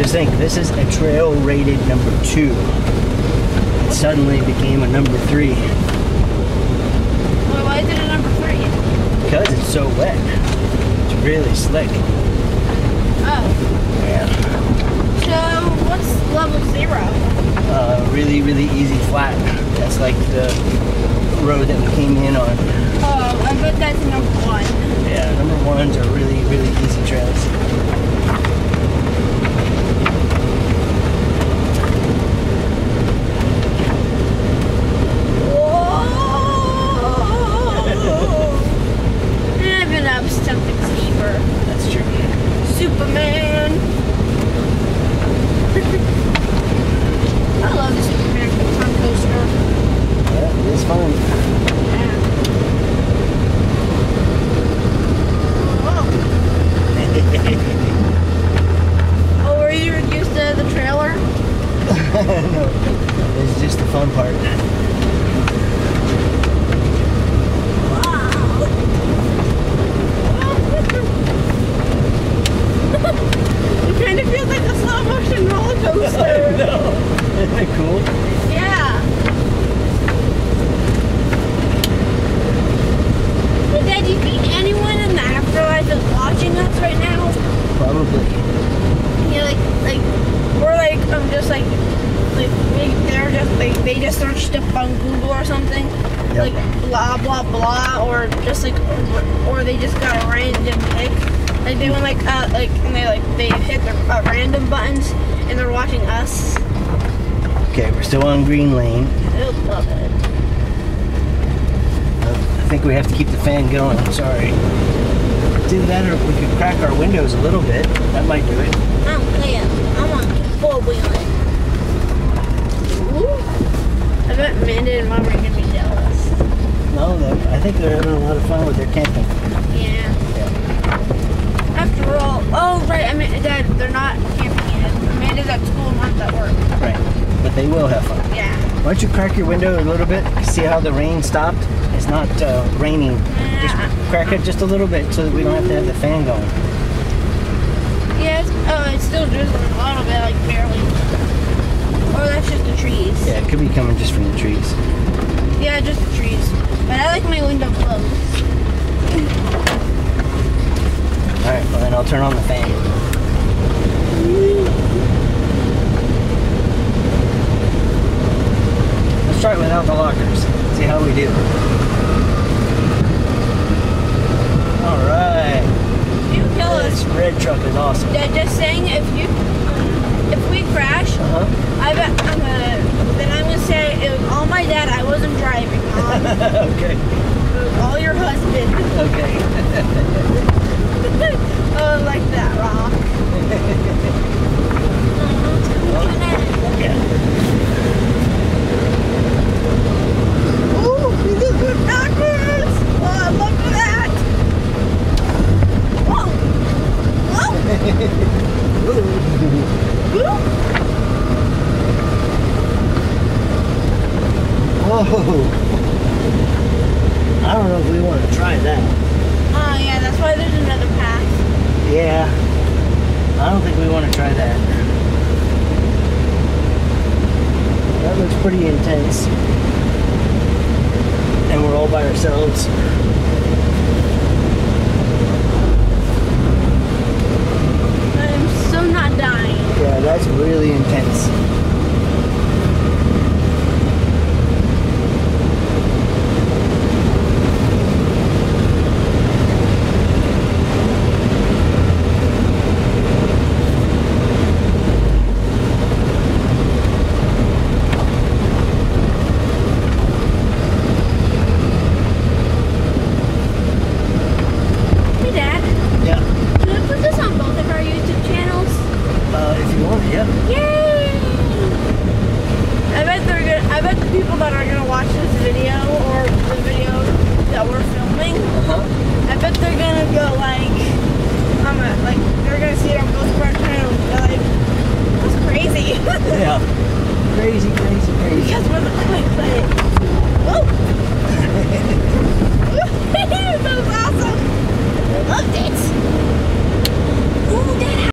just think, this is a trail rated number 2. It suddenly became a number 3. Well, why is it a number 3? Because it's so wet. It's really slick. Oh. Yeah. So, what's level 0? Really, really easy flat. That's like the road that we came in on. Oh, I bet that's number 1. Yeah, number 1s are really, really easy trails. I've been up something steeper. That's true. Superman. I love the Superman fun coaster. Yeah, it is fun. Yeah. Oh, were you used to the trailer? No, it's just the fun part. It kind of feels like a slow motion roller coaster. I know. Isn't it cool? Yeah. Hey, Dad, do you think anyone in the afterlife is watching us right now? Probably. Yeah, like, we're like, just like they're just like, they just searched up on Google or something. Yep. Like, blah, blah, blah, or just like, or they just got a random pick. Like, they went and they hit the random buttons and they're watching us. Okay, we're still on Green Lane. I love it. I think we have to keep the fan going. I'm sorry. Do that, or we could crack our windows a little bit. That might do it. I don't care. I want to keep four-wheeling. Ooh. I bet Amanda and Mom are going to be jealous. No, I think they're having a lot of fun with their camping. Yeah. After all, oh, right, I mean, Dad, they're not camping yet. Amanda's at school and Mom's at work. Right. But they will have fun. Yeah. Why don't you crack your window a little bit? See how the rain stopped? It's not raining. Just crack it just a little bit so that we don't have to have the fan going. Yeah, it's still drizzling a little bit, like barely. Or that's just the trees. Yeah, it could be coming just from the trees. Yeah, just the trees. But I like my window closed. Alright, well then I'll turn on the fan. Let's try it without the lockers. See how we do. Alright. You kill This us. red truck is awesome. Dad, just saying, if we crash, I bet then I'm gonna say it was all my dad. I wasn't driving, Mom. Okay. It was all your husband. Okay. Oh, like that rock. Yeah. Ooh, we just went backwards. Oh, look at that. Whoa. Whoa. Whoa. I don't know if we want to try that. Oh, yeah, that's why there's another path. Yeah. I don't think we want to try that. That looks pretty intense. And we're all by ourselves.